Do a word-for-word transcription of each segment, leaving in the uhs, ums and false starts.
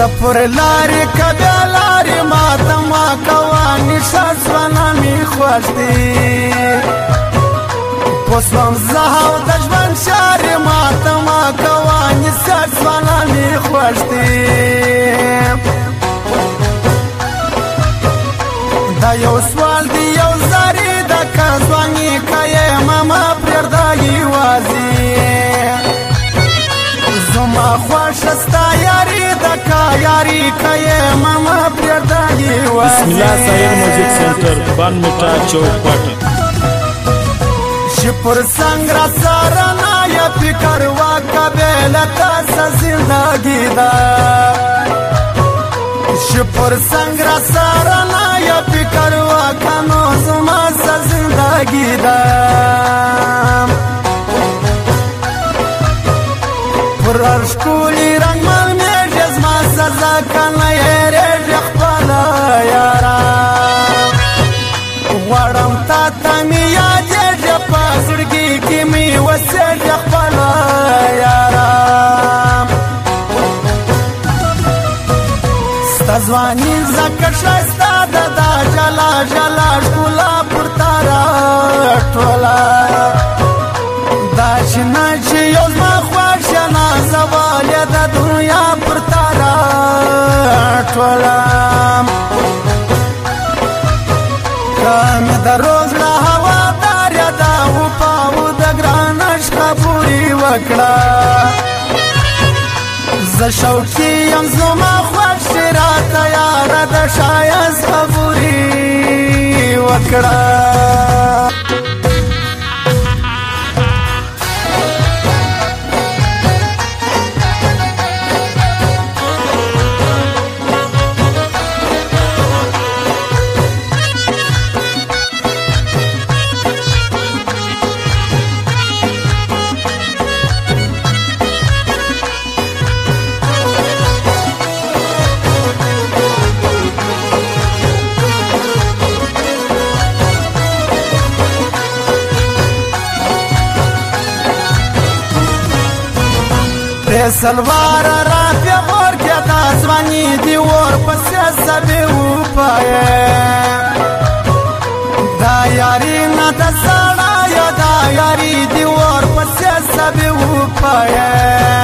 زپور لاری کبیا لاری ماتا ما کوانی شاسوانا می خوش دی پسوم زهاو دجبن شاری ماتا ما کوانی شاسوانا می خوش دی دا یو سوال دی یو زاری دا کزوانی که ماما پردائی وازی زما خوش استا یاری دا کا یاری که ماما پردائی وازی بسم الله سایر موزیک سنٹر بان میٹا چوک پاٹا شپر سنگرا سارنا یا فکر وا قبیلتا سا زندگی دا شپر سنگرا سارنا یا فکر وا کنو زما سا زندگی دا پر ارشکولی رنگ مل میجز ما سزا کنه ریج اخبالا یارا غوارم تا تامی یادیج پاسرگی کی می وسیج اخبالا یارا ستزوانی زکر شایستا دا جلا جلا شکولا پرتارا ٹولا دا چنا چی یوز ما خواشنا زوالی دا دنیا پرتارا ٹولا کامی دا روز را هوا داریا دا و پاو دا گرانش خبوری وکڑا ز شوکی یم زما خوش را تیار دا شایز خبوری وکڑا سلوار را پیغور که دا زوانی دیور پسی سبی او پایه دا یاری نتا ساڑا یا دا یاری دیور پسی سبی او پایه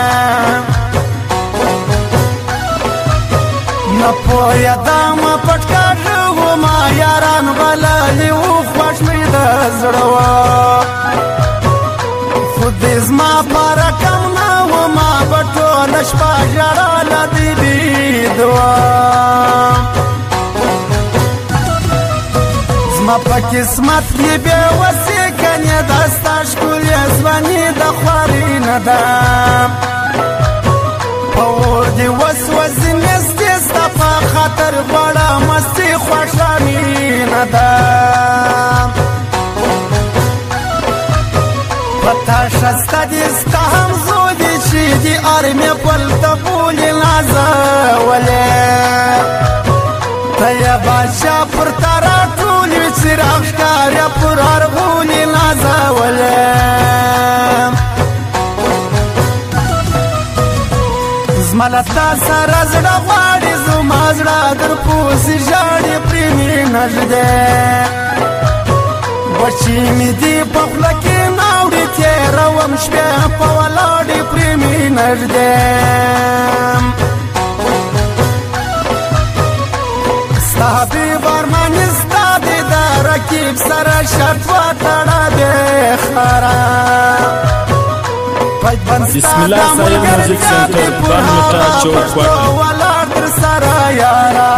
نپویا دا ما پتکا جو ما یاران بلالی او خوش می دا زڑوا خود ازما پارا کم ناو ما بطو لشپا جرالا دی بیدوا زما پا کسمت کی بے وسی کنی دستا شکولی زوانی دا خواری ندام پاور دی وس وزی نستی ستا پا خاطر بڑا مستی خوشامی ندام پتا شستا دیستا هم زودی چی دی آرمی پلتا بولی نازولی تیا بادشا پر تارا ٹولی چراغ شکاریا پر ارغولی نازولی زمالتا سارا زڑا غواری زما زڑا در پوسی جاڑی پریمی نجده بچی می دی پخلکی ناوڑی تیرا وم شبه پولاڑی پریمی نجدیم ستابی بارمانی ستادی دا رکیب سر شرط و تڑا بے خرام بسم الله سایر موزیک سنٹر بان میٹا چوک پاٹا ولار در سر یارا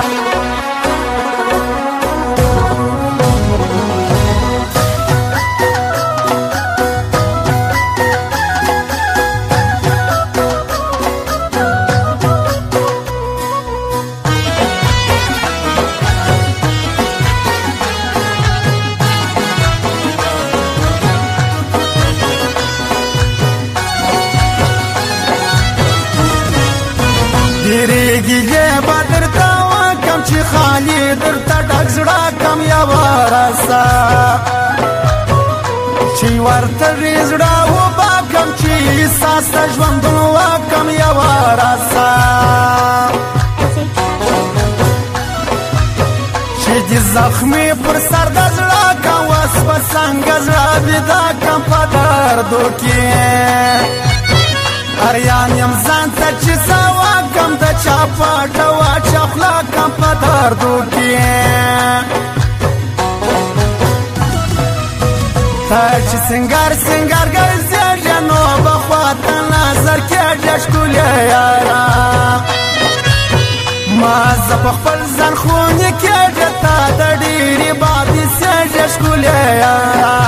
دیریگی یہ بدر تاوا کم چی خالی در تا ڈک زڑا کم یا وارسا چی ورطا ریزڑا و با کم چی ساستا جوندن و کم یا وارسا زخمی پر سر د زړه کا وس په څنګه زړه بيدا کم په دردو کې اریان یم ځان ته چې سوا کم د چا پټه واچه خوله کم په دردو کې تا چې سنگار سنگار ګرځېږې نو بخواته نظر کېږې ښکلې یاره ما زه په خپل ځان خونې کېږې تا د ډېرې بادې سېږې ښکلې یاره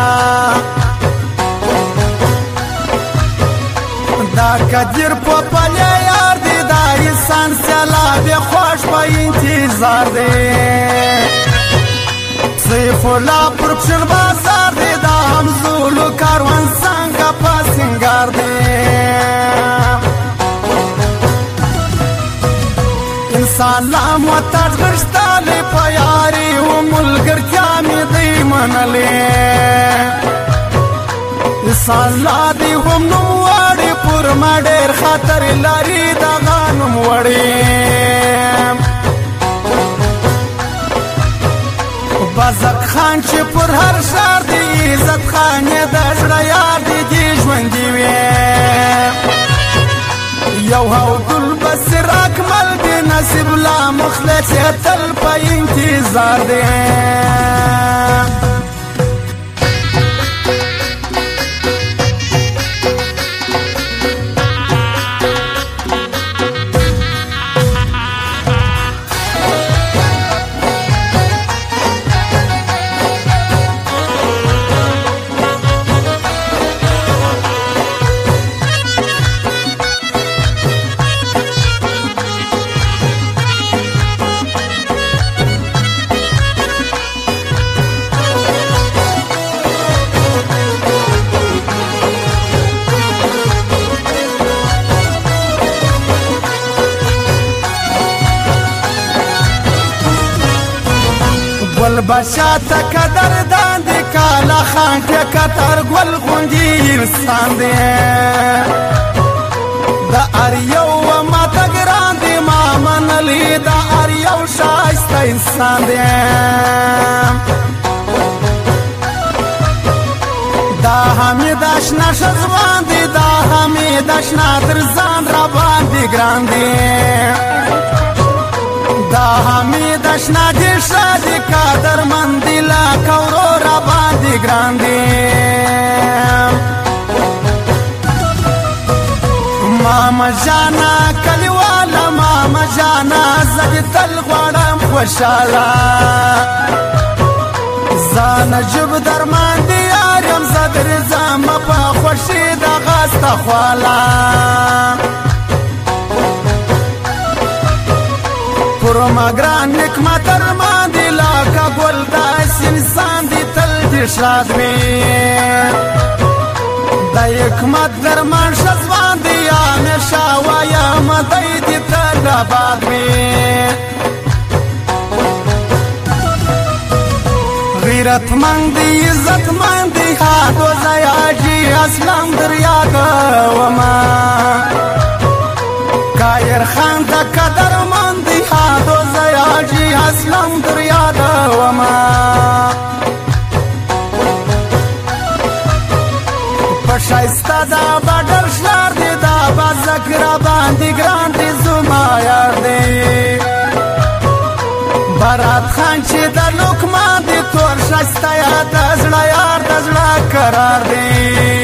دا قدیر په پلې یار دی دا انسان سیلاب خوښ په انتظار دی سیف الله پر پشل بازار دی دا همزولو کاروان څنګه په سنگار دی انسان لا محتاج غشتالی په یاري و ملګرتیا مې دی منلې انسان لا دی هم نوم وړي پر ما ډېر خطر لري دغه نوم وړي بازک خان چې پر هر ښار دی عزت خان یې د زړه یار دی دې ژوندي وي یو هودل بصیر اکمل دی نصیب لا مخلص یې تل په انتظار دی گل بشا تا قدر دان دی کالا خان که کتر گل غنجی انسان دی دا اریو و ما تگران دی ما منلی دا اریو شایسته انسان دی دا همی داشنا شزوان دی دا همی داشنا درزان را باندی گران دی دا همی داشنا دی شادی قدر مندی لا کورو را باندی گران دی ماما جانا کلیوالا ماما جانا زدی تل غوارم خوشالا زان جب درمان دی یاریم زدر زم پا خوشی دا غستا خوالا پرو مگران نکمت ارمان دی لاکا گل داس انسان دی تل دی شاد می دا حکمت درمان شزوان دی همیشه وایم دی دی تل آباد می غیرت مند دی عزت مند دی هادو زیاجی اسلام در یاد وما کایر خان دا قدر مندی هادو زیاجی اسلام در یاد وما پشایستا دا بدر شلار دی دا بازک را باندی گران دی زما یار دی برات خان چې دا لوکمان دی تور شایستا یا دا زړه یار دا زړه قرار دی